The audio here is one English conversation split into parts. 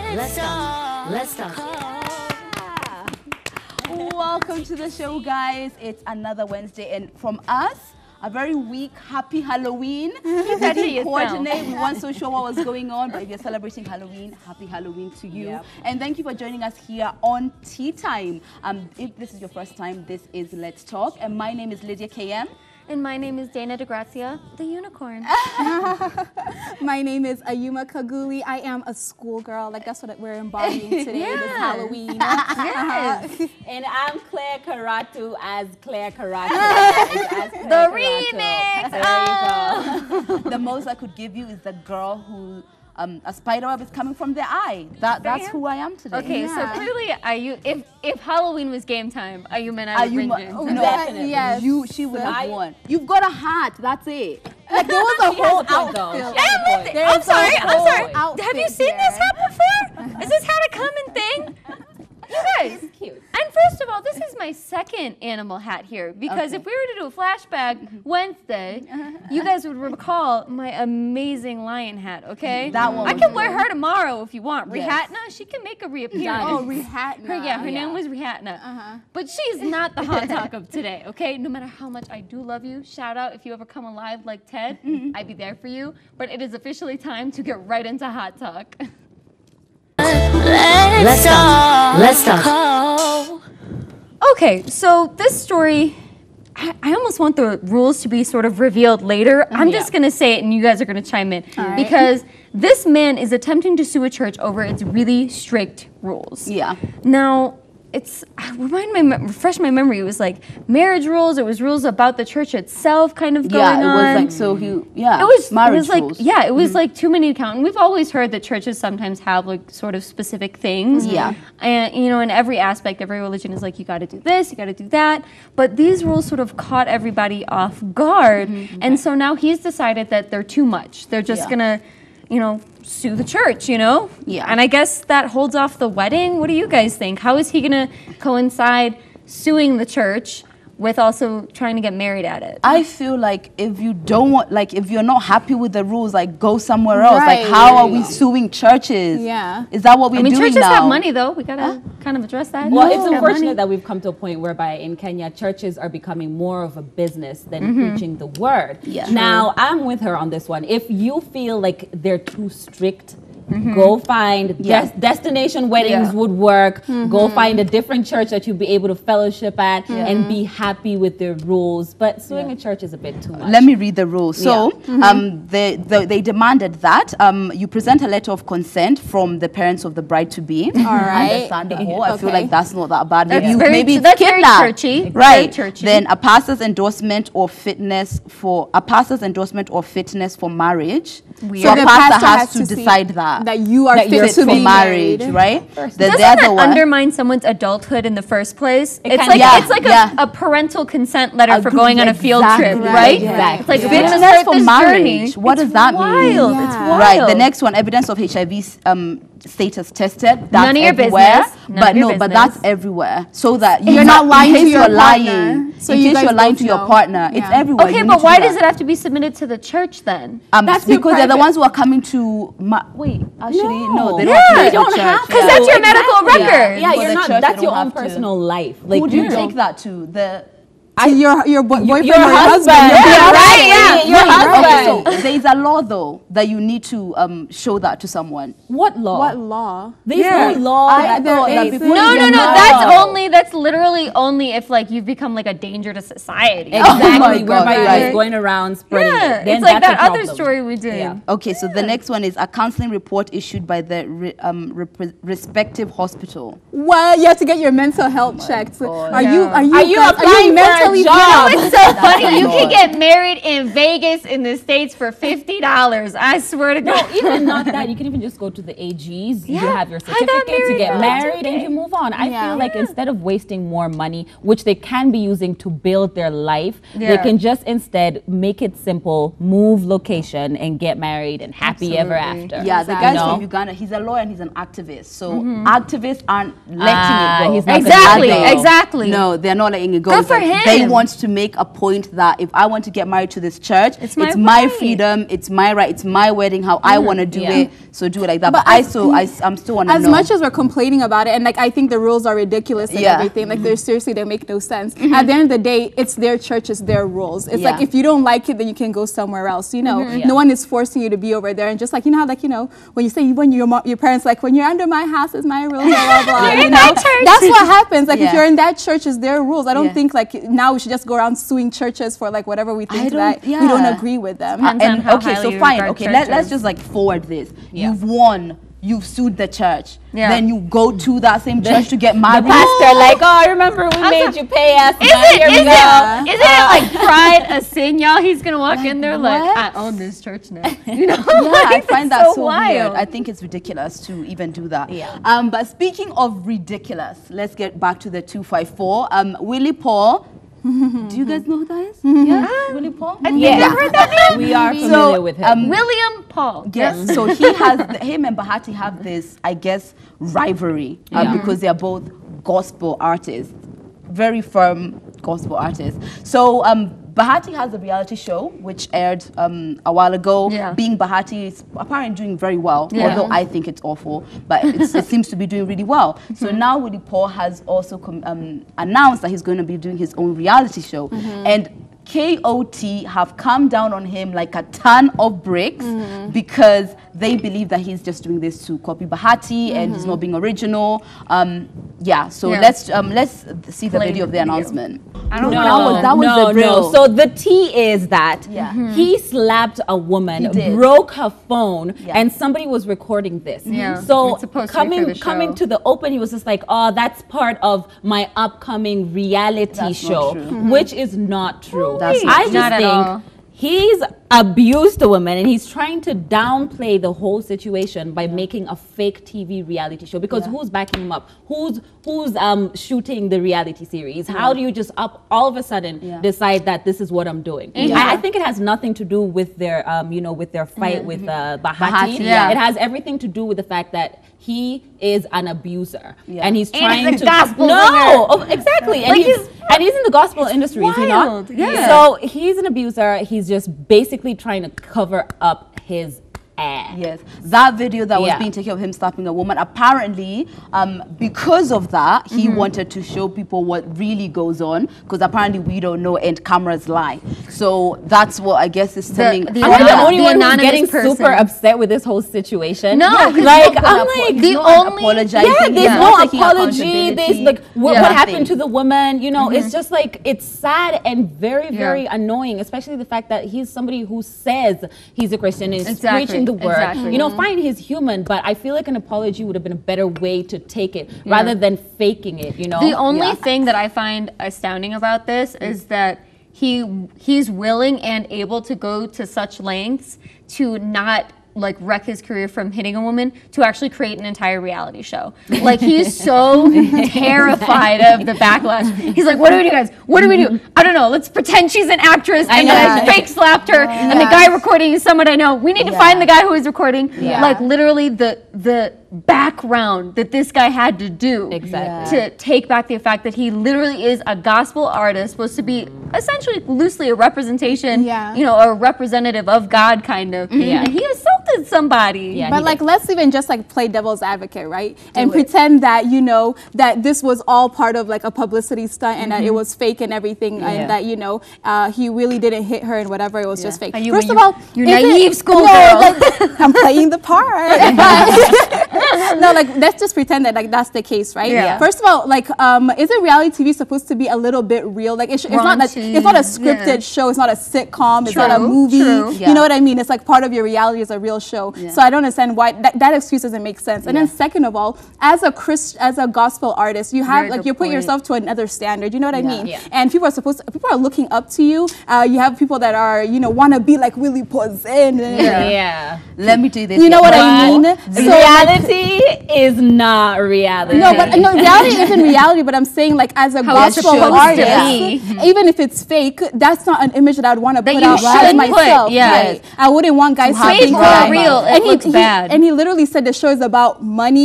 Let's talk. Let's talk. Welcome to the show, guys. It's another Wednesday, and from us, a very weak, happy Halloween. We didn't coordinate. We weren't so sure what was going on, but if you're celebrating Halloween, happy Halloween to you. Yep. And thank you for joining us here on Tea Time. If this is your first time, this is Let's Talk, and my name is Lydia KM. And my name is Dana DeGrazia, the unicorn. My name is Ayuma Kaguli. I am a schoolgirl. Like, that's what we're embodying today, this Halloween. Yes. And I'm Claire Karatu as Claire Karatu. The remix! There you go. The most I could give you is the girl who a spider web is coming from their eye. That's who I am today. Okay, so clearly, if Halloween was game time, Ayuma and I would bring you. No, definitely. Yes. She would have won. You've got a hat. That's it. Like, there was a whole outfit. I'm sorry. Have you seen this hat before? Is this hat a common thing? You guys. It's cute. And first of all, this is my second animal hat here, because if we were to do a flashback Wednesday, you guys would recall my amazing lion hat, okay? That one. I can wear her tomorrow if you want. Rihanna, she can make a reappearance. Oh, Rihanna. Her name was Rihanna. But she's not the hot talk of today, okay? No matter how much I do love you, shout out if you ever come alive like Ted, I'd be there for you. But it is officially time to get right into hot talk. Let's talk. Let's talk. Okay, so this story, I almost want the rules to be sort of revealed later. I'm just going to say it and you guys are going to chime in. Because this man is attempting to sue a church over its really strict rules. Yeah. Now, refresh my memory. It was like marriage rules. It was rules about the church itself kind of going on. Yeah, it was like, marriage rules. Yeah, it was like too many to count. And we've always heard that churches sometimes have like sort of specific things. Yeah. And, you know, in every aspect, every religion is like, you got to do this, you got to do that. But these rules sort of caught everybody off guard. And so now he's decided that they're too much. They're just going to, you know, sue the church, you know? Yeah. And I guess that holds off the wedding. What do you guys think? How is he going to coincide suing the church with also trying to get married at it? I feel like if you don't want, like, if you're not happy with the rules, like, go somewhere else. Like, how are we suing churches? Yeah. Is that what we're doing now? Churches have money, though. We got to kind of address that. Well, it's unfortunate that we've come to a point whereby in Kenya, churches are becoming more of a business than preaching the word. Yeah. Now, I'm with her on this one. If you feel like they're too strict, go find destination weddings would work. Go find a different church that you'll be able to fellowship at and be happy with their rules. But suing a church is a bit too much. Let me read the rules. So they demanded that you present a letter of consent from the parents of the bride to be. All right. Understandable. I feel like that's not that bad. That's Maybe it's very kidnapped. churchy. Right. Very churchy. Then a pastor's endorsement or fitness for marriage. Weird. So a the pastor has to to see decide that you are fit to for be marriage, right? Doesn't that undermine someone's adulthood in the first place? It's like a parental consent letter for going on a field trip, right? Exactly. It's like fitness for marriage. What does that mean? Wild. It's wild. Right. The next one, evidence of HIV status tested. That's None of your everywhere. business. But that's everywhere. So that You're not lying to your lying. partner. So in you case guys you're lying both to your know. partner, it's everywhere. Okay, You but need to why do does that. it have to be submitted to the church then? That's because they're the ones who are coming to. Wait, actually, no, they don't have to. Because that's your medical record. Yeah, For you're the not. church, That's they your don't own have to. personal life. Like, Who do you take that to? Your boyfriend your or your husband. husband. Your husband. Okay, so there is a law though that you need to show that to someone. What law? What law? There's no law. That's literally only if like you've become like a danger to society. Exactly. God, Whereby right. you're going around spreading it. Yeah, Then it's like that's that a other problem. story we did. Yeah. Okay, so the next one is a counseling report issued by the respective hospital. Well, you have to get your mental health checked. God. Are you applying for a mentally job? It's so funny. You can get married in Vegas in the States for $50. I swear to God. No, even not that. You can even just go to the AGs. You Yeah. have your I got certificate to get married married and you move on. I Yeah. feel like instead of wasting more money, which they can be using to build their life, they Yeah. can just instead make it simple, move location and get married and happy ever after. Yeah, the guy's You know? from Uganda. He's a lawyer and he's an activist. So activists aren't letting it go. he's not Exactly, gonna let go. exactly. No, they're not letting it go. Good It's for like, him. they want to make a point that if I want to get married to this church, it's my right. freedom, it's my right, it's my wedding, how I want to do it. So do it like that. But I'm still want to know. As much as we're complaining about it, and like I think the rules are ridiculous and everything, like they make no sense. At the end of the day, it's their church, it's their rules. It's like if you don't like it, then you can go somewhere else. You know, no one is forcing you to be over there. And just like you know how like when you say when your parents like when you're under my house is my rules, blah blah blah. You know, that's what happens. Like if you're in that church, it's their rules. I don't think like now we should just go around suing churches for like whatever we think that we don't agree with them. And okay, so fine. Okay, let's just like forward this. You've won. You've sued the church. Then you go to that same church to get married. The pastor like, oh, remember we made you pay us. Isn't it like pride a sin, y'all? He's gonna walk in there like, I own this church now. You know? I find that so wild. weird. I think it's ridiculous to even do that. But speaking of ridiculous, let's get back to the 254. Willie Paul. Do you guys know who that is? Yeah, Willie Paul. I think I've heard that name. We are familiar with him. William Paul. Yes. So he has him and Bahati have this, I guess, rivalry because they are both gospel artists, very firm gospel artists. So Bahati has a reality show which aired a while ago. Being Bahati is apparently doing very well, although I think it's awful, but it seems to be doing really well. So now Willie Paul has also announced that he's going to be doing his own reality show. And KOT have come down on him like a ton of bricks because they believe that he's just doing this to copy Bahati and he's not being original. So let's see the video of the announcement. I don't know. That was the drill. So the tea is that he slapped a woman, broke her phone, and somebody was recording this. So coming to the open, he was just like, oh, that's part of my upcoming reality show, which is not true. I just think he's abused the woman and he's trying to downplay the whole situation by making a fake TV reality show because who's backing him up? Who's shooting the reality series? How do you just all of a sudden decide that this is what I'm doing? I think it has nothing to do with their with their fight with Bahati. It has everything to do with the fact that he is an abuser and he's trying to exactly and he's in the gospel industry, is he not? So he's an abuser. He's just basically trying to cover up his ass. Yes, that video that was being taken of him slapping a woman, apparently because of that he wanted to show people what really goes on, because apparently we don't know and cameras lie. So that's what I guess is telling. I'm the only one who's getting super upset with this whole situation. No, like I'm like the only apologizing. There's no apology. There's like what happened to the woman. You know, it's just like it's sad and very very annoying, especially the fact that he's somebody who says he's a Christian and is preaching the word. You know, fine, he's human, but I feel like an apology would have been a better way to take it rather than faking it. You know, the only thing that I find astounding about this is that he's willing and able to go to such lengths to not like wreck his career from hitting a woman to actually create an entire reality show. Like he's so terrified of the backlash. He's like, what do we do, guys? What do we do? I don't know. Let's pretend she's an actress and I fake slapped her and the guy recording is someone I know. We need to find the guy who is recording. Like literally the background that this guy had to do to take back the fact that he literally is a gospel artist, supposed to be essentially loosely a representation, you know, a representative of God kind of. And he assaulted somebody. But like, let's even just like play devil's advocate, right? And pretend that, you know, that this was all part of like a publicity stunt and that it was fake and everything and that, you know, he really didn't hit her and whatever, it was just fake. First of all, you're naive schoolgirl. Like, I'm playing the part. No, like let's just pretend that like that's the case, right? First of all, like isn't reality TV supposed to be a little bit real? Like it's not like, it's not a scripted show, it's not a sitcom, it's not a movie. You know what I mean? It's like part of your reality is a real show. So I don't understand why that excuse doesn't make sense. And then second of all, as a gospel artist, you have like you put yourself to another standard. You know what I mean? And people are looking up to you. You have people that are, you know, want to be like Willie Pozen. Let me tell you this. You know what I mean? So reality is not reality. No, but no, reality isn't reality. But I'm saying, like, as a gospel artist, even if it's fake, that's not an image that I'd want to put out as myself. I wouldn't want guys to think that real. It looks bad. And he literally said the show is about money,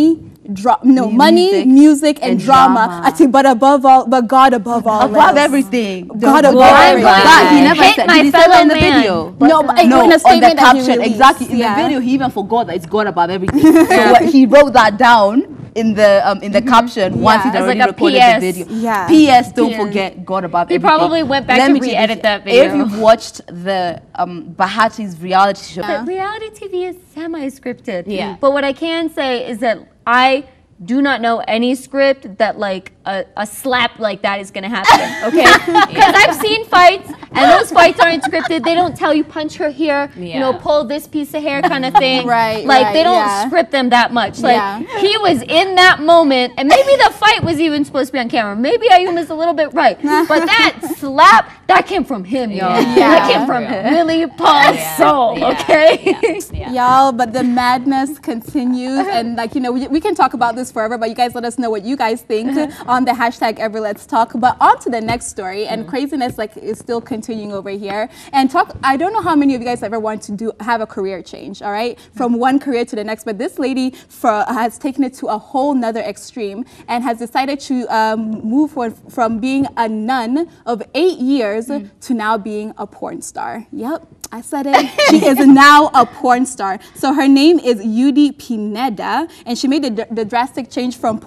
money, music, and drama. I think, but God above all. Above everything. God above everything. But he never said. Did he say that in the video? No, in a statement on the caption, exactly. In the video, he even forgot that it's God above everything. So he wrote that down in the caption once he'd already recorded the video. Yeah. P.S. Don't forget God above everything. He probably went back to re-edit that video. If you've watched the Bahati's reality show. But reality TV is semi-scripted. Yeah. But what I can say is that I do not know any script that like a slap like that is gonna happen, okay? Because I've seen fights and those fights aren't scripted. They don't tell you punch her here, you know, pull this piece of hair kind of thing. Like they don't script them that much. Like he was in that moment, and maybe the fight was even supposed to be on camera. Maybe Ayuma's a little bit right, but that slap that came from him, y'all. That came from Willie Paul's soul, okay? Y'all, but the madness continues, and like we can talk about this forever, but you guys let us know what you guys think on the hashtag Ever Let's Talk. But on to the next story, and craziness like is still continuing over here. And I don't know how many of you guys ever want to have a career change, all right, from one career to the next, but this lady has taken it to a whole nother extreme and has decided to move from being a nun of 8 years to now being a porn star. Yep, I said it. She is now a porn star. So her name is Yudi Pineda, and she made the drastic change from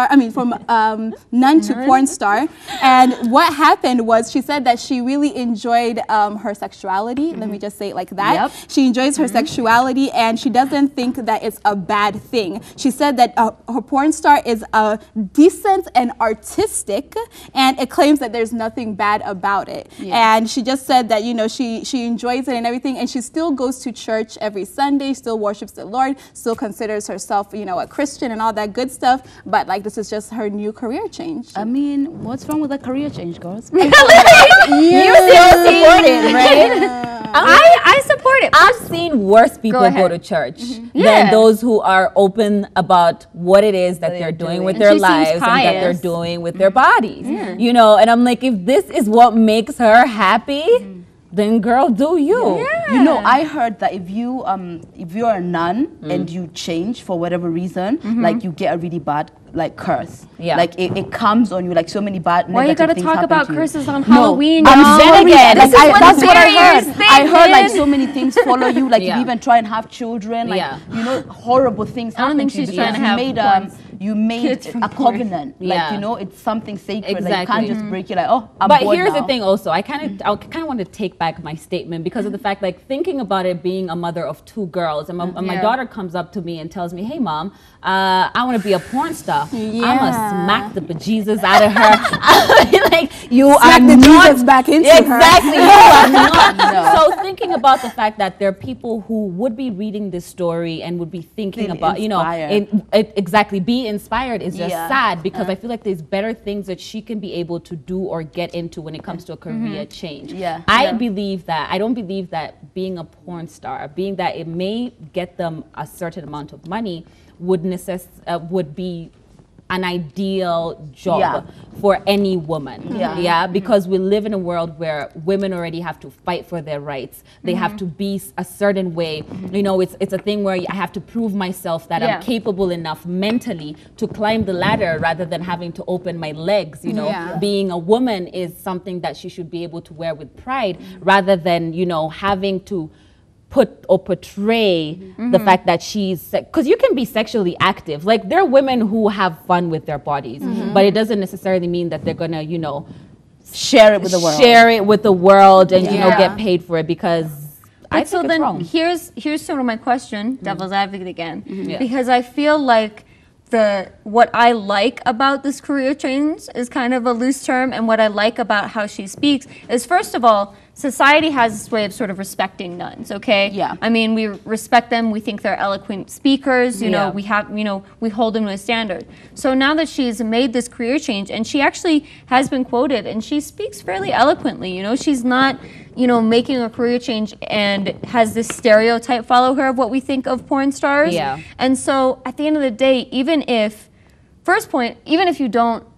nun to porn star. And what happened was she said that she really enjoyed her sexuality. Let me just say it like that. She enjoys her sexuality, and she doesn't think that it's a bad thing. She said that her porn star is decent and artistic, and it claims that there's nothing bad about it. And she just said that she enjoys it and everything, and she still goes to church every Sunday, still worships the Lord, still considers herself a Christian and all that good stuff, but like this is just her new career change. I mean, what's wrong with a career change, girls? You still support it, right? I support it. I've seen worse people go to church than those who are open about what it is that they're doing with their lives and that they're doing with their bodies. And I'm like, if this is what makes her happy, then girl, do you. I heard that if you're a nun and you change for whatever reason, like you get a really bad curse. Like it comes on you, like so many bad Why negative you gotta things talk about to you. curses on Halloween? I'm saying again. That's what I heard. I heard like thing. so many things follow you. Like if you even try and have children, like horrible things happen. I don't think she's trying to have you made a covenant, it's something sacred. Like you can't just break it. Like, I'm but bored here's now. the thing. Also, I kind of want to take back my statement because of the fact, like thinking about it, being a mother of 2 girls, and my daughter comes up to me and tells me, "Hey, mom, I want to be a porn star." I'ma smack the bejesus out of her. Like you smack are the not Jesus back into her. Exactly. You are not. So thinking about the fact that there are people who would be reading this story and would be thinking about, exactly, be inspired is just sad because I feel like there's better things that she can be able to do or get into when it comes to a career change. I believe that. I don't believe that being a porn star, being that it may get them a certain amount of money, would be an ideal job for any woman. Because we live in a world where women already have to fight for their rights. They have to be a certain way. It's a thing where I have to prove myself that I'm capable enough mentally to climb the ladder rather than having to open my legs. Being a woman is something that she should be able to wear with pride rather than, having to put or portray the fact that she's, because you can be sexually active. Like there are women who have fun with their bodies, but it doesn't necessarily mean that they're gonna, share it with the world. Share it with the world and get paid for it because I think it's wrong. Here's sort of my question, devil's advocate again, because I feel like what I like about this career change is kind of a loose term, and what I like about how she speaks is, first of all, society has this way of sort of respecting nuns, okay? I mean, we respect them, we think they're eloquent speakers, we have, we hold them to a standard. So now that she's made this career change, and she actually has been quoted, and she speaks fairly eloquently, she's not, making a career change and has this stereotype follow her of what we think of porn stars. And so at the end of the day, even if you don't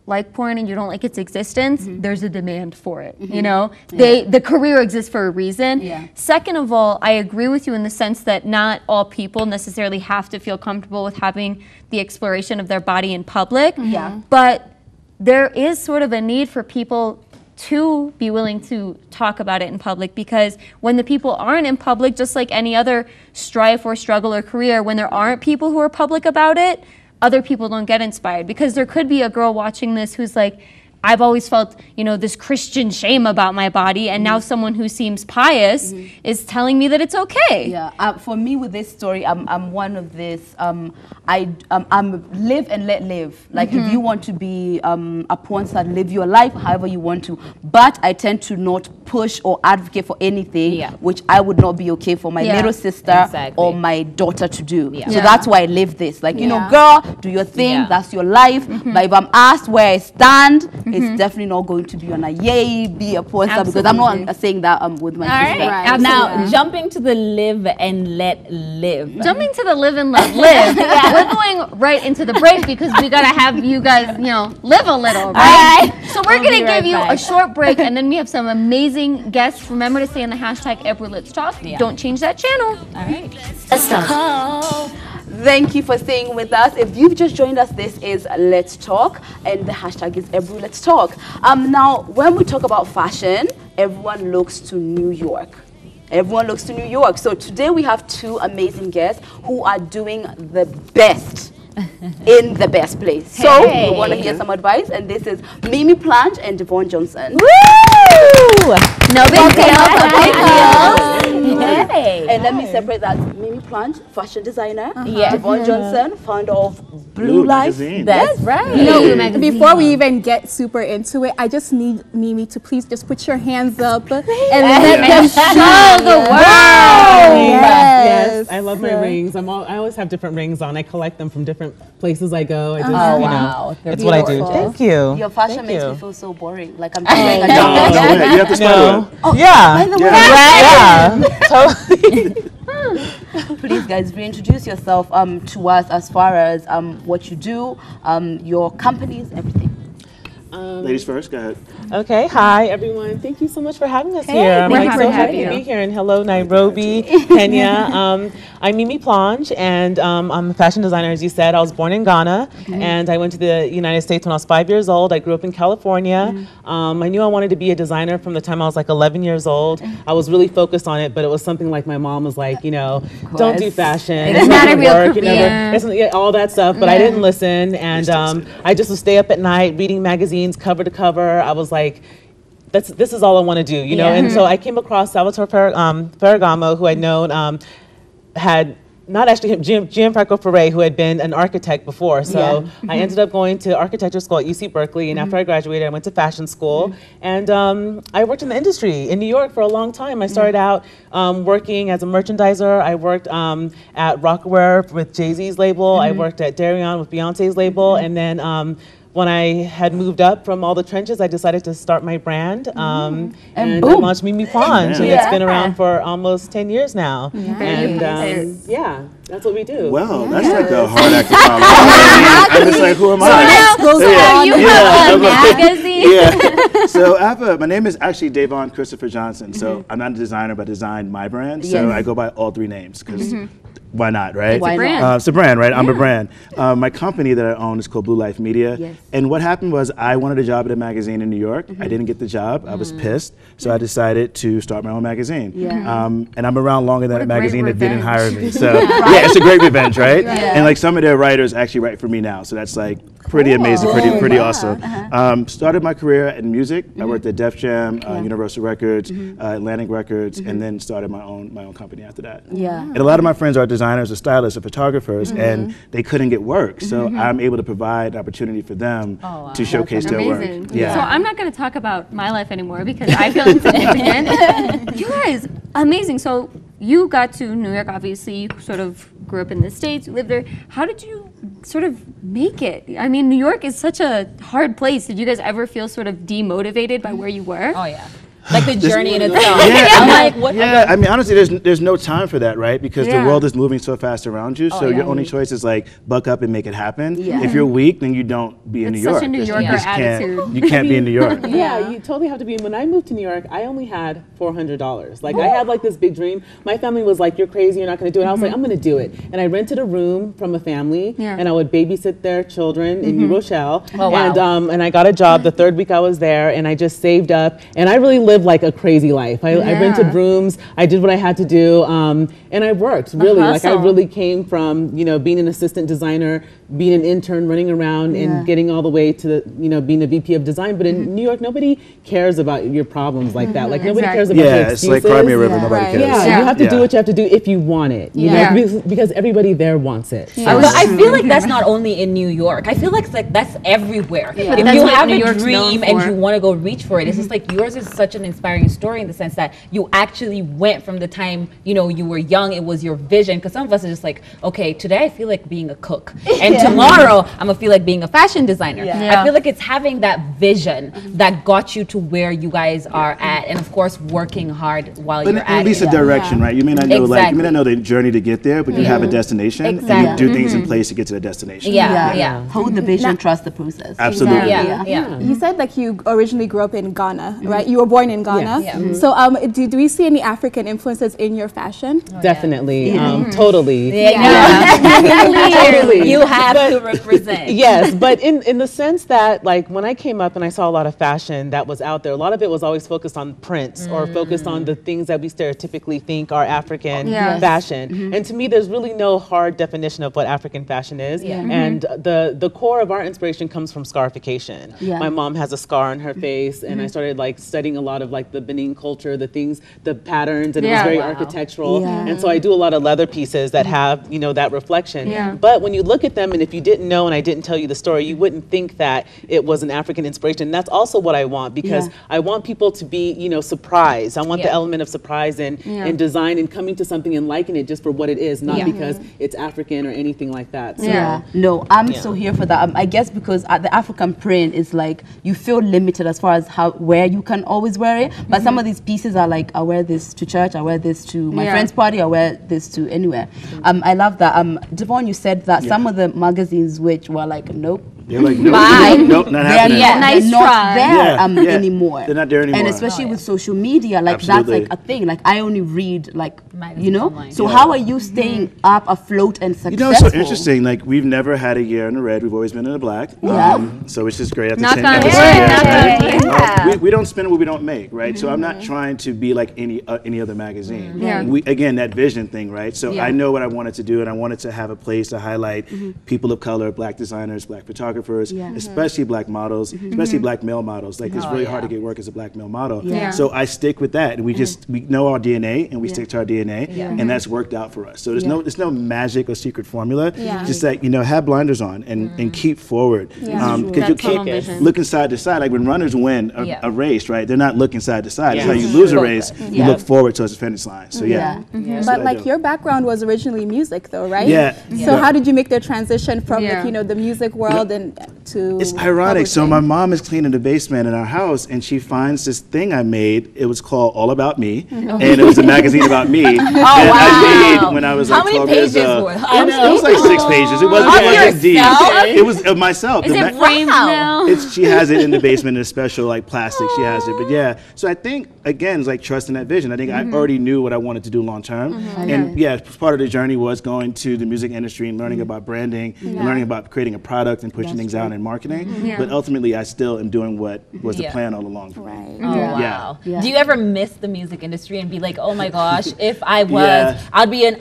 like porn and you don't like its existence, there's a demand for it. You know, the career exists for a reason. Second of all, I agree with you in the sense that not all people necessarily have to feel comfortable with having the exploration of their body in public. But there is sort of a need for people to be willing to talk about it in public, because when the people aren't in public, just like any other strife or struggle or career, when there aren't people who are public about it, other people don't get inspired. Because there could be a girl watching this who's like, I've always felt, you know, this Christian shame about my body, and now someone who seems pious is telling me that it's okay. Yeah, for me with this story, I'm one of this. I'm live and let live. Like if you want to be a porn star, live your life however you want to. But I tend to not push or advocate for anything which I would not be okay for my little sister or my daughter to do. So that's why I live this. Like, you know, girl, do your thing. That's your life. But if I'm asked where I stand, it's definitely not going to be on a yay, be a porn star, because I'm not saying that with my sister. Right. Now, jumping to the live and let live. Jumping to the live and let live. We're going right into the break because we got to have you guys, you know, live a little, right? So we're going to give you a short break, and then we have some amazing guests. Remember to stay on the hashtag Every Let's Talk. Don't change that channel. All right. Let's talk. Thank you for staying with us. If you've just joined us, this is Let's Talk, and the hashtag is Every Let's Talk. Now, when we talk about fashion, everyone looks to New York. Everyone looks to New York. So today we have two amazing guests who are doing the best in the best place. So we want to hear some advice, and this is Mimi Plange and Devon Johnson. Woo! No big deal. And let me separate that. Mimi Plange, fashion designer. Devon Johnson, founder of Blue Life. That's right. You know, before we even get super into it, I just need Mimi to please just put your hands up and let them show the world. Yes, I love my rings. I always have different rings on. I collect them from different places I go. I just, you know, that's what I do. Thank you. Your fashion makes me feel so boring. Like I'm just No, you have to smile. Yeah. By the way, Yeah. Totally. please, guys, reintroduce yourself to us as far as what you do, your companies, everything. Ladies first, go ahead. Okay, hi everyone. Thank you so much for having us here. I'm thank you for so happy having to be you. here. And hello, Nairobi, Kenya. I'm Mimi Plange, and I'm a fashion designer, as you said. I was born in Ghana, and I went to the United States when I was 5 years old. I grew up in California. I knew I wanted to be a designer from the time I was like 11 years old. I was really focused on it, but it was something like my mom was like, you know, don't do fashion. It's not a real work, career. all that stuff, but I didn't listen, and I just would stay up at night reading magazines cover to cover. I was like, this is all I want to do, you know. And so I came across Salvatore Ferragamo, who I'd known had not actually him, Gianfranco Ferré, who had been an architect before. So I ended up going to architecture school at UC Berkeley, and after I graduated, I went to fashion school. And I worked in the industry in New York for a long time. I started out working as a merchandiser. I worked at Rocawear with Jay-Z's label. I worked at Darion with Beyonce's label. And then when I had moved up from all the trenches, I decided to start my brand, and I launched Mimi Plange, and it's been around for almost 10 years now. And yeah, that's what we do. Wow, that's like a hard act to follow. I'm just like, who am I? You have a magazine. So my name is actually Devon Christopher Johnson. So I'm not a designer, but designed my brand. So I go by all three names because why not, right? Why not? It's a brand, right? I'm a brand. My company that I own is called Blue Life Media. And what happened was I wanted a job at a magazine in New York. I didn't get the job. I was pissed. So I decided to start my own magazine. And I'm around longer than a magazine that didn't hire me. So yeah, it's a great revenge, right? And like some of their writers actually write for me now. So that's like pretty amazing, pretty awesome. Started my career in music. I worked at Def Jam, Universal Records, Atlantic Records, and then started my own company after that. And a lot of my friends are designers or stylists or photographers, and they couldn't get work. So I'm able to provide an opportunity for them to showcase their work. So I'm not going to talk about my life anymore because I feel insignificant. You guys, amazing. So you got to New York, obviously. You sort of grew up in the States, you lived there. How did you sort of make it? I mean, New York is such a hard place. Did you guys ever feel sort of demotivated by where you were? Oh, yeah. like the journey in itself. Yeah, I'm like, what? Yeah, I mean, honestly, there's no time for that, right? Because the world is moving so fast around you. So your only choice is like buck up and make it happen. Yeah. If you're weak, then you don't be in New York. Such a New Yorker attitude. You can't be in New York. Yeah, you totally have to be. When I moved to New York, I only had $400. Like I had like this big dream. My family was like, "You're crazy. You're not going to do it." I was like, "I'm going to do it." And I rented a room from a family, and I would babysit their children in New Rochelle. Oh, wow. And I got a job the third week I was there, and I just saved up, and I really lived like a crazy life. I rented rooms. I did what I had to do, and I worked really. Like I really came from being an assistant designer, being an intern, running around, and getting all the way to being a VP of design. But in New York, nobody cares about your problems like that. Like nobody cares about your excuses. It's like Cry Me a River. Nobody cares. Yeah, you have to do what you have to do if you want it. You know, because everybody there wants it. But I feel like that's not only in New York. I feel like that's everywhere. Yeah. If That's you what have New a York's dream known and for. you want to go reach for it, it's just like yours is such an inspiring story in the sense that you actually went from the time you were young. It was your vision. Because some of us are just like, okay, today I feel like being a cook, and tomorrow I'm gonna feel like being a fashion designer. I feel like it's having that vision that got you to where you guys are at, and of course working hard while you're at at least it. a direction, right? You may not know Exactly. you may not know the journey to get there, but you have a destination. Exactly. And you do things in place to get to the destination. Hold the vision, trust the process. Absolutely. You said like you originally grew up in Ghana, right? You were born in Ghana. Yes. So do we see any African influences in your fashion? Definitely, totally. Totally. You have to represent. Yes, but in the sense that like when I came up and I saw a lot of fashion that was out there, a lot of it was always focused on prints or focused on the things that we stereotypically think are African fashion. And to me, there's really no hard definition of what African fashion is. And the core of our inspiration comes from scarification. My mom has a scar on her face, and I started like studying a lot of like the Benin culture, the things, the patterns, and it was very architectural. And so I do a lot of leather pieces that have that reflection. But when you look at them, and if you didn't know and I didn't tell you the story, you wouldn't think that it was an African inspiration. And that's also what I want, because I want people to be surprised. I want the element of surprise in design and coming to something and liking it just for what it is, not because it's African or anything like that. So, no, I'm so here for that. I guess because the African print is like you feel limited as far as where you can always wear it. But some of these pieces are like, I wear this to church, I wear this to my friend's party, I wear this to anywhere. I love that. Devon, you said that some of the magazines which were like, nope. They're like, nope, not happening. They're not there anymore. They're not there anymore. And especially with social media, like Absolutely. that's like a thing. Like I only read like Magazines online. So how are you staying up afloat and successful? It's so interesting. Like we've never had a year in the red. We've always been in the black. So it's just great. Knock on at the wood. same Knock on wood. We don't spend what we don't make, right? So I'm not trying to be like any other magazine. Again, that vision thing, right? So I know what I wanted to do, and I wanted to have a place to highlight people of color, black designers, black photographers, especially black models, especially black male models. Like it's really hard to get work as a black male model. So I stick with that, and we know our DNA, and we stick to our DNA, and that's worked out for us. So there's no magic or secret formula. Just that have blinders on and keep forward, because you keep looking side to side. Like when runners win a race, right? They're not looking side to side. That's how you lose a race. You look forward towards the finish line. So But like your background was originally music, though, right? So how did you make the transition from like, the music world and to? It's ironic. So my mom is cleaning the basement in our house, and she finds this thing I made. It was called All About Me, and it was a magazine about me that I made when I was like 12 years old. It was like 6 pages. It wasn't deep. It was of myself. Is it framed now? She has it in the basement in a special like plastic. She has it, but so I think again it's like trusting that vision. I think I already knew what I wanted to do long term, and part of the journey was going to the music industry and learning about branding and learning about creating a product and pushing things out in marketing. But ultimately, I still am doing what was the plan all along for me. Oh, wow. Do you ever miss the music industry and be like, oh my gosh, if I was, I'd be an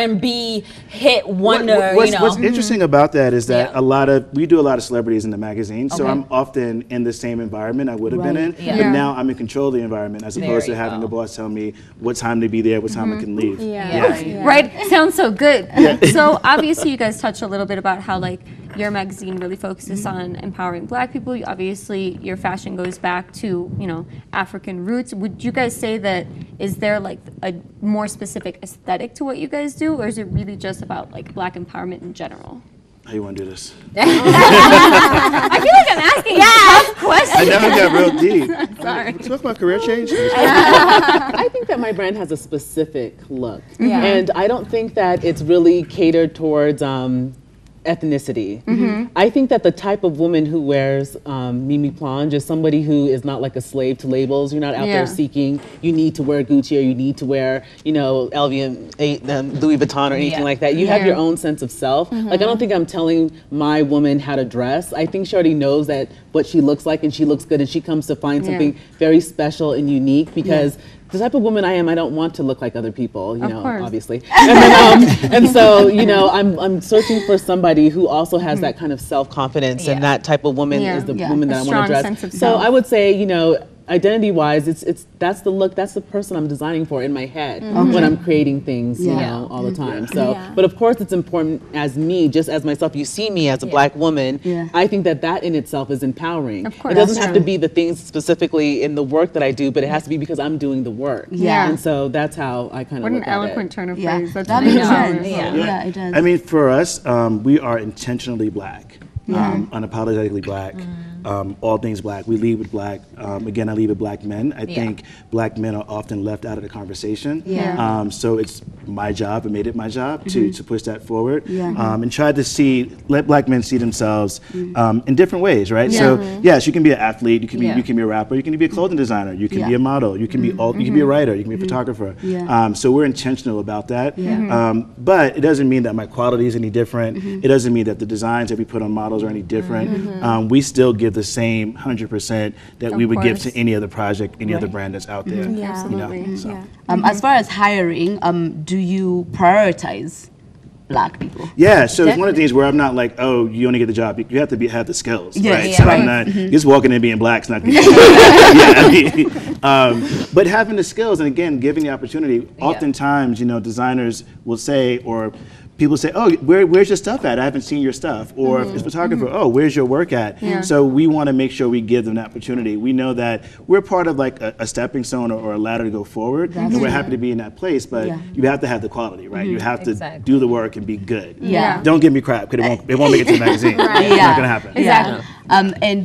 R&B hit wonder, What's interesting about that is that we do a lot of celebrities in the magazine, so I'm often in the same environment I would have been in, but now I'm in control of the environment as opposed to having the boss tell me what time to be there, what time I can leave. Right? Sounds so good. So obviously you guys touched a little bit about how like your magazine really focuses on empowering black people. Obviously your fashion goes back to, African roots. Would you guys say that is there like a more specific aesthetic to what you guys do, or is it really just about like black empowerment in general? How you want to do this? I feel like I'm asking tough questions. I never got real deep. Sorry. Talk about career change. I think that my brand has a specific look. And I don't think that it's really catered towards ethnicity. I think that the type of woman who wears Mimi Plonge is somebody who is not like a slave to labels. You're not out there seeking, you need to wear Gucci or you need to wear, you know, Louis Vuitton or anything like that. You have your own sense of self. Like, I don't think I'm telling my woman how to dress. I think she already knows that what she looks like and she looks good and she comes to find something very special and unique because the type of woman I am, I don't want to look like other people, you know, obviously. And, then, and so, you know, I'm searching for somebody who also has that kind of self-confidence, and that type of woman is the woman that I want to dress. So I would say, you know, identity-wise, that's the look, that's the person I'm designing for in my head when I'm creating things, you know, all the time. So, but of course, it's important as me, just as myself. You see me as a black woman. I think that that in itself is empowering. Of course, it doesn't have to be the things specifically in the work that I do, but it has to be because I'm doing the work. And so that's how I kind of look at it. What an eloquent turn of phrase. That's that makes sense. Yeah, it does. I mean, for us, we are intentionally black, unapologetically black. All things black. We lead with black. Again, I lead with black men. I think black men are often left out of the conversation. So it's my job, and made it my job to push that forward and try to let black men see themselves in different ways, right? So yes, you can be an athlete, you can be a rapper, you can be a clothing designer, you can be a model, you can be you can be a writer, you can be a photographer. So we're intentional about that. But it doesn't mean that my quality is any different. It doesn't mean that the designs that we put on models are any different. We still give the same 100% that we would give to any other project, any other brand that's out there. Absolutely. You know, so. As far as hiring, do you prioritize black people? Yeah, so it's one of the things where I'm not like, oh, you only get the job. You have to have the skills, right? Yeah, so I'm not just walking in being black's not good. But having the skills, and again, giving the opportunity. Oftentimes, you know, designers will say, or people say, oh, where's your stuff at? I haven't seen your stuff. Or if it's photographer, oh, where's your work at? So we want to make sure we give them that opportunity. We know that we're part of like a stepping stone or a ladder to go forward. And we're happy to be in that place, but you have to have the quality, right? You have to do the work and be good. Don't give me crap, because it won't make it to the magazine. It's not going to happen. Exactly. And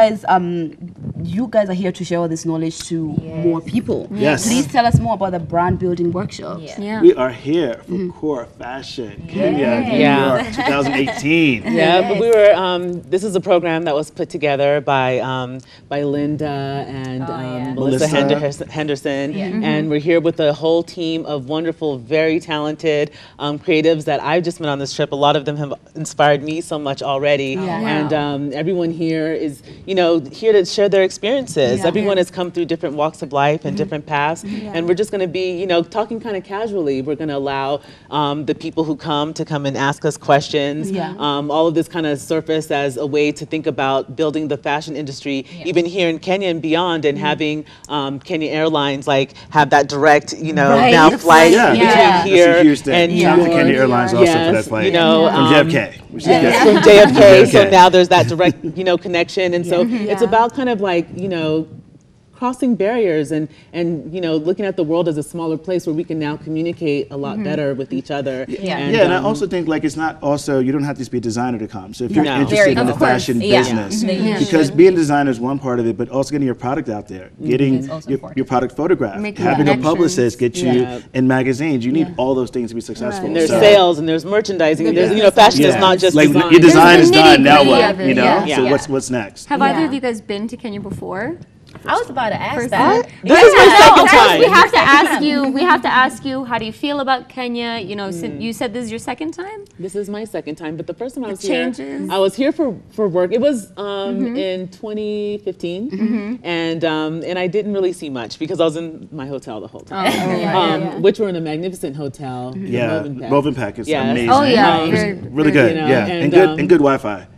you guys are here to share all this knowledge to more people. Please tell us more about the brand building workshops. We are here for Core Fashion Kenya, New York, 2018. But we were. This is a program that was put together by Linda and Melissa Henderson, and we're here with a whole team of wonderful, very talented creatives that I've just met on this trip. A lot of them have inspired me so much already, and everyone here is, you know, here to share their experiences. Everyone has come through different walks of life and different paths, and we're just going to be, you know, talking kind of casually. We're going to allow the people who come and ask us questions. All of this kind of surface as a way to think about building the fashion industry, even here in Kenya and beyond, and having Kenya Airlines like have that direct, you know, now flight between here and New York. Kenya Airlines also for that flight. You know, from JFK. From JFK. So now there's that direct, you know, connection, and so it's about kind of like, you know, crossing barriers and you know, looking at the world as a smaller place where we can now communicate a lot better with each other. And I also think like it's not also, you don't have to just be a designer to come. So if you're interested in the fashion business, because being a designer is one part of it, but also getting your product out there, getting your product photographed, having a publicist get you in magazines, you need all those things to be successful. And there's sales and there's merchandising, and there's, you know, fashion is not just like design. Your design is done, now what? You know, so what's next? Have either of you guys been to Kenya before? I was about to ask that. This is my second time. We have to ask you. We have to ask you. How do you feel about Kenya? You know, you said this is your second time. This is my second time, but the first time I was here, I was here for work. It was in 2015, and I didn't really see much because I was in my hotel the whole time, which were in a magnificent hotel. Movenpick is amazing. Oh yeah, really good. You know, and good Wi-Fi.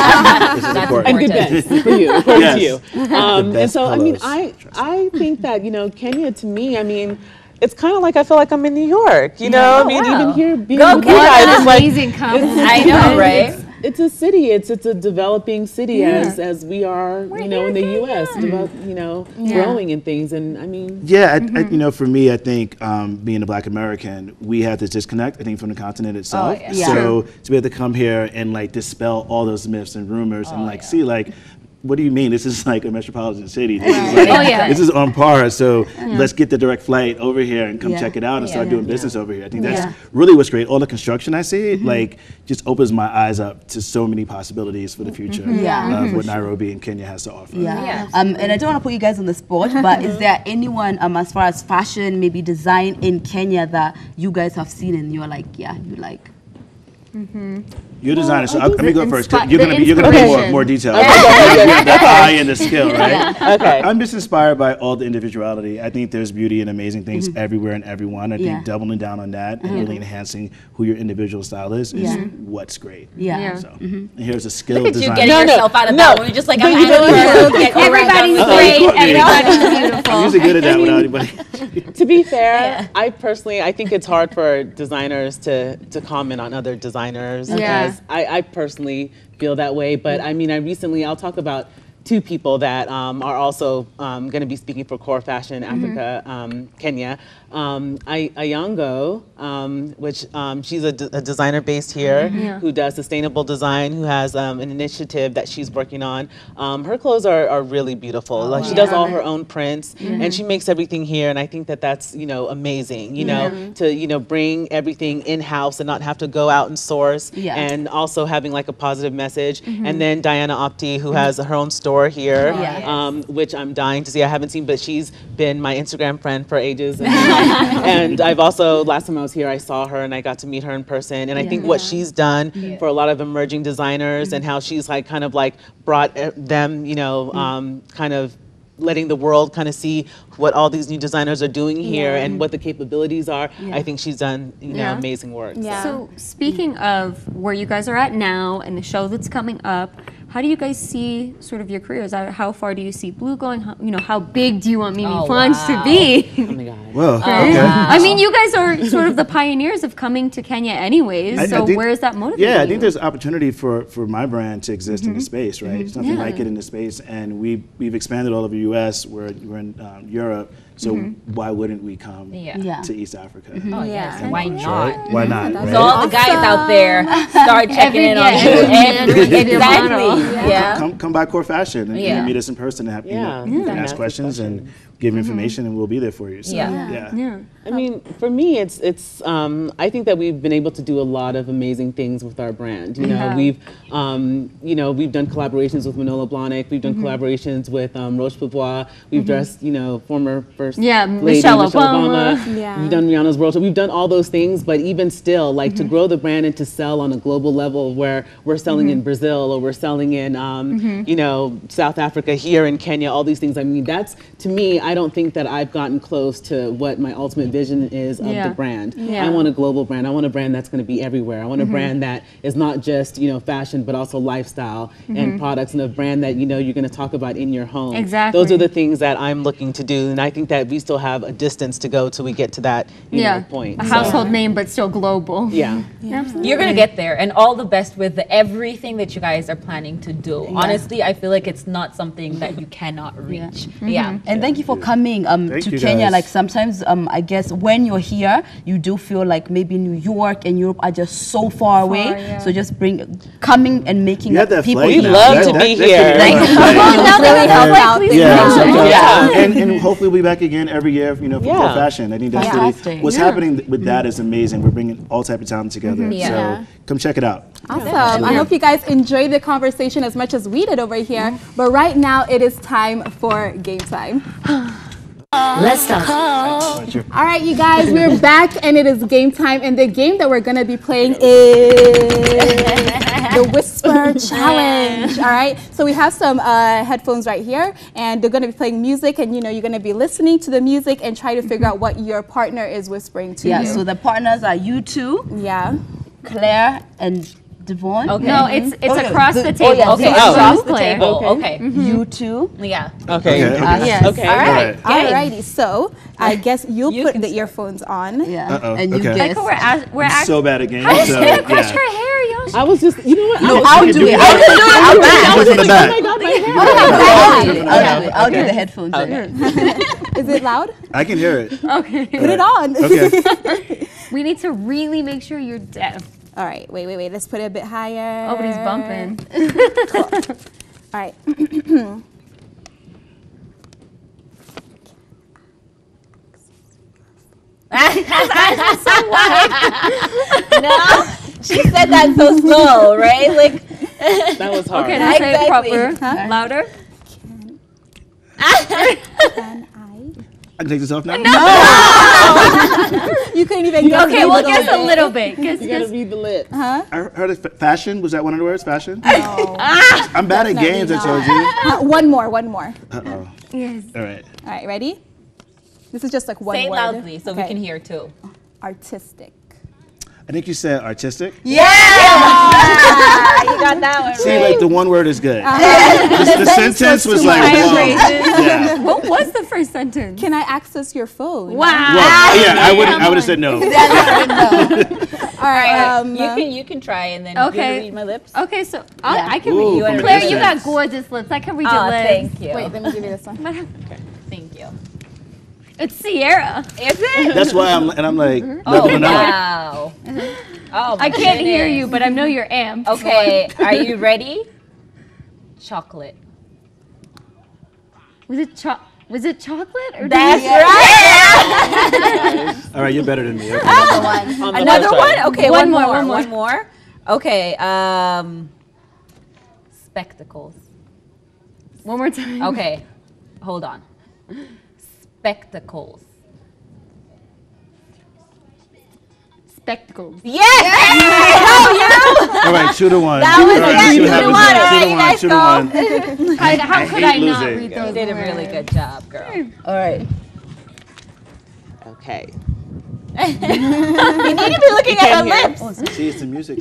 And good beds for you, according to you. And so, I mean, I think that, you know, Kenya to me, I mean, it's kind of like I feel like I'm in New York, you know? I mean, even here being with you guys, it's like, amazing compliment. I know, right? it's a city. It's a developing city as we are, in the U.S. Growing and things. And I mean, for me, I think being a Black American, we had this disconnect. I think from the continent itself. So to be able to come here and like dispel all those myths and rumors and see what do you mean? This is like a metropolitan city. This is like, this is on par. So let's get the direct flight over here and come check it out and start doing business over here. I think that's really what's great. All the construction I see, just opens my eyes up to so many possibilities for the future of what Nairobi and Kenya has to offer. And I don't want to put you guys on the spot, but is there anyone as far as fashion, maybe design in Kenya that you guys have seen and you're like, you like? You're a designer, so let me go first. You're gonna be more detailed. That's eye and the skill, right? Okay. I'm just inspired by all the individuality. I think there's beauty and amazing things everywhere and everyone. I think doubling down on that and really enhancing who your individual style is what's great. So here's a skilled Look at designer. you getting yourself out of that one. You're just like, I'm everybody's great, everybody's beautiful. I'm usually good at that without anybody. To be fair, I think it's hard for designers to comment on other designers. Because I personally feel that way. But I mean, I'll talk about two people that are also going to be speaking for Core Fashion Africa, Kenya. Ayango, which she's a designer based here who does sustainable design, who has an initiative that she's working on. Her clothes are really beautiful. She does all her own prints and she makes everything here. And I think that that's, amazing, to, bring everything in-house and not have to go out and source and also having like a positive message. And then Diana Opti, who has her own store here, which I'm dying to see. I haven't seen, but she's been my Instagram friend for ages. And I've also, last time I was here, I saw her and I got to meet her in person. And I think what she's done for a lot of emerging designers and how she's like kind of like brought them, kind of letting the world kind of see what all these new designers are doing here and what the capabilities are. I think she's done, amazing work. So speaking of where you guys are at now and the show that's coming up, how do you guys see sort of your careers? How far do you see Blue going? How big do you want Mimi Flange to be? Oh my God. Well, okay. I mean, you guys are sort of the pioneers of coming to Kenya anyways, so where is that motivating Yeah, I you? think there's opportunity for my brand to exist in the space, right? There's nothing like it in the space, and we've expanded all over the U.S., we're in Europe, so why wouldn't we come to East Africa? Oh, yes. Why not? Why not? Right? So all the guys out there start checking in on you. Exactly. Come by Core Fashion and meet us in person and have, ask questions and give information, and we'll be there for you. So, I mean, for me, it's I think that we've been able to do a lot of amazing things with our brand. We've we've done collaborations with Manolo Blahnik. We've done collaborations with Roche Bobois. We've dressed former First Lady Michelle Obama. We've done Rihanna's World Tour. We've done all those things, but even still, like to grow the brand and to sell on a global level, where we're selling in Brazil or we're selling in South Africa, here in Kenya, all these things. I mean, that's, to me, I don't think that I've gotten close to what my ultimate vision is of the brand. I want a global brand. I want a brand that's going to be everywhere. I want a brand that is not just fashion, but also lifestyle and products, and a brand that you're going to talk about in your home. Exactly. Those are the things that I'm looking to do, and I think that we still have a distance to go till we get to that point. A household name, but still global. Yeah. You're going to get there, and all the best with everything that you guys are planning to do. Honestly, I feel like it's not something that you cannot reach. And thank you for coming to Kenya. Guys. Like sometimes, I guess when you're here, you do feel like maybe New York and Europe are just so far away. So just coming and making people. We'd love to be here. And hopefully we'll be back again every year, for Core Fashion. I think that's really what's happening with that is amazing. We're bringing all type of talent together. So come check it out. Awesome. I hope you guys enjoyed the conversation as much as we did over here. But right now it is time for game time. Let's talk. All right, you guys, we're back and it is game time. And the game that we're going to be playing is the Whisper Challenge. All right, so we have some headphones right here, and they're going to be playing music, and you're going to be listening to the music and try to figure out what your partner is whispering to you. So the partners are you two, Claire and Devon. Okay. No, it's Okay. across the table. yeah, Okay, So across you, the Claire. table. Okay. You two. Yeah. Okay. Okay. Yes. Okay. All right. Alrighty, so I guess you'll You put can the start. earphones on. Yeah. Uh-oh, And you okay. guess. We're So bad at games. How did So, she crush yeah. her hair, Yoshi? I was just, you know what? No, I'll do it. I'll do it. I'll do it from the back. I'll do the headphones. Is it loud? I can hear it. Okay. Put it on. Okay. We need to really make sure you're deaf. All right, wait. Let's put it a bit higher. Oh, but he's bumping. All right. No, she said that so slow, right? Like, That was hard. Okay, now say it Exactly. proper. Louder. Can I can take this off now? You couldn't even guess. Okay, we'll guess a little bit. Guess, You gotta guess. read the lips. I heard of fashion. Was that one of the words? Fashion? No. I'm bad at games, I told you. One more. Uh-oh. Yes. All right. All right, ready? This is just like one say it word. loudly so we Okay. can hear too. Artistic. I think you said artistic. You got that one. See, like the one word is good. The sentence was like, whoa. Yeah. What was the first sentence? Can I access your phone? Wow. Well, yeah, I would have said no. All right. You can try and then Okay. you read my lips. Okay, so I can Ooh, read you. from a Claire, you got distance. gorgeous lips. I can read your Oh, lips. thank you. Wait, let me give you this one. Thank you. It's Sierra. Is it? That's why I'm like, Oh, no. wow. Oh, I can't hear you, but I know you're amped. Okay, are you ready? Chocolate. Was it chocolate or That's right. All right, you're better than me. Okay. On the Another left one? side. Okay, One one more, more. one more. Okay, spectacles. one more time? Okay, hold on. Spectacles. Spectacles. Yes! All right, 2-1. That was All right, let's see what happens good. here. 2-1. How could I hate not losing. read Yeah. those You did a words? really good job, girl. All right. Okay. You need to be looking at her can't lips. See, it's the music.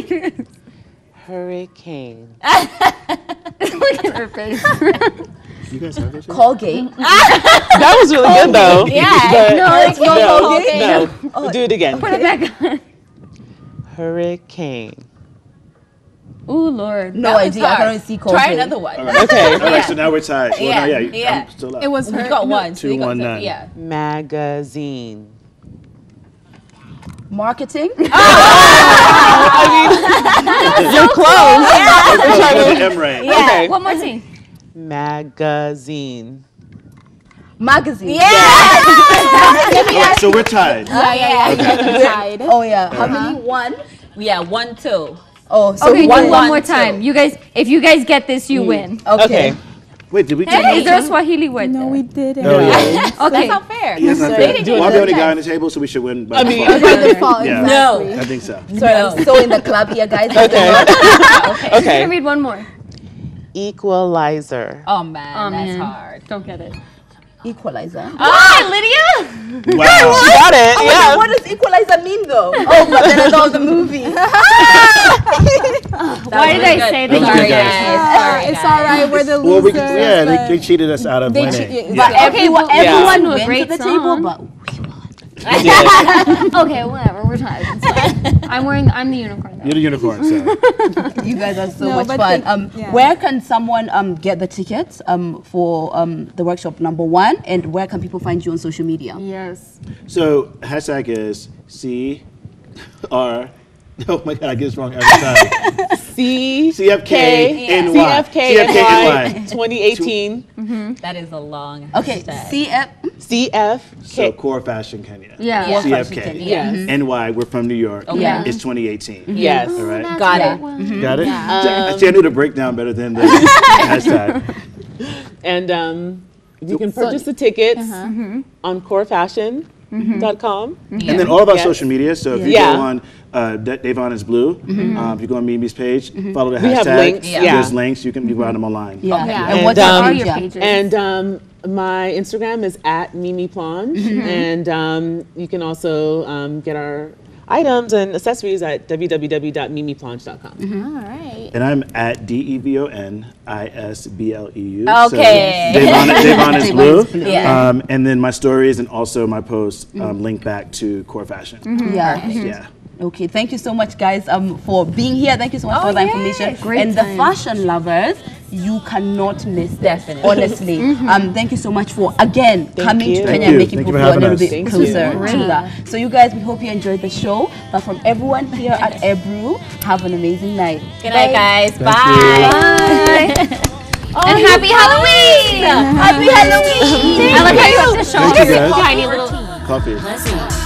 Hurricane. Look at her face. You guys have this? shit? Colgate. That was really good though. Yeah. But No, no, do it again. Put it back on. Hurricane. Ooh, Lord. No idea. I can only see Colgate. Try another one. All right. Okay. All right, so now we're tied. Well, Yeah, no, yeah. I'm still up. It was You her. got one. So you got 2-1 none. Yeah. Magazine. Marketing. You're close. The M right. Okay. One more thing. Magazine. Magazine. Yeah. So we're tied. Tied. Oh yeah. How many? One. Yeah, 1-2. Oh, so Okay, do one. it one more time. You guys, if you guys get this, you win. Okay. Wait, did we do Is there a Swahili word No, there? we didn't. No, yeah. That's Okay. not fair. That's not fair. Well, I'm the only guy on the table, so we should win by default. By default, Yeah. exactly. I think so. Sorry, I'm so in the club here, guys. Okay. You Okay. can read one more. Equalizer. Oh man, that's man. hard. Don't get it. Equalizer. Hi, Lydia. Wow. You got it. Yeah. What does equalizer mean though? Oh, but then I saw the movie. Why did I say That was that? good, guys. Sorry, It's all right. We're the Well, losers. yeah, but they cheated us out of they winning. cheat- Yeah. But everyone, well, everyone yeah. went Great to the song. table, but Okay, whatever. We're tied. It's fine. I'm the unicorn. You're the unicorn, so. you guys are so No, much but fun. yeah. Where can someone get the tickets for the workshop #1, and where can people find you on social media? Yes. So, hashtag is CR. Oh my God, I get this wrong every time. CFKNY. CFKNY 2018. That is a long. Okay, hashtag. CF. So, Core Fashion Kenya. Yeah. Yeah. CFK. Yes. NY, we're from New York. Yeah. It's 2018. Yes. All right. Got it. Got it? See, I knew the breakdown better than the hashtag. And you can purchase the tickets on corefashion.com. And then all of our Yes. social media. So if you Yeah. go on Davon is Blue, if you go on Mimi's page, follow the We have hashtag. links, yeah. There's links. You can find them online. Yeah. Yeah. And And, what's What are your your page? pages? And my Instagram is @MimiPlange, and you can also get our items and accessories at www.mimiplanche.com. All right. And I'm at DEVONISBLEU. Okay. So Devon is blue. Yeah. And then my stories and also my posts link back to Core Fashion. Yeah. Okay, thank you so much, guys, for being here. Thank you so much for the information. Great and time. the fashion lovers, you cannot miss that. Honestly, thank you so much for coming to Kenya and making people feel a little bit closer to that. So, you guys, we hope you enjoyed the show. But from everyone here at Ebru, have an amazing night. Good night, guys. Thank Bye. you. And happy Halloween! Happy Halloween! I like how you have to show Thank you, guys. tiny little. Coffee. Blessing.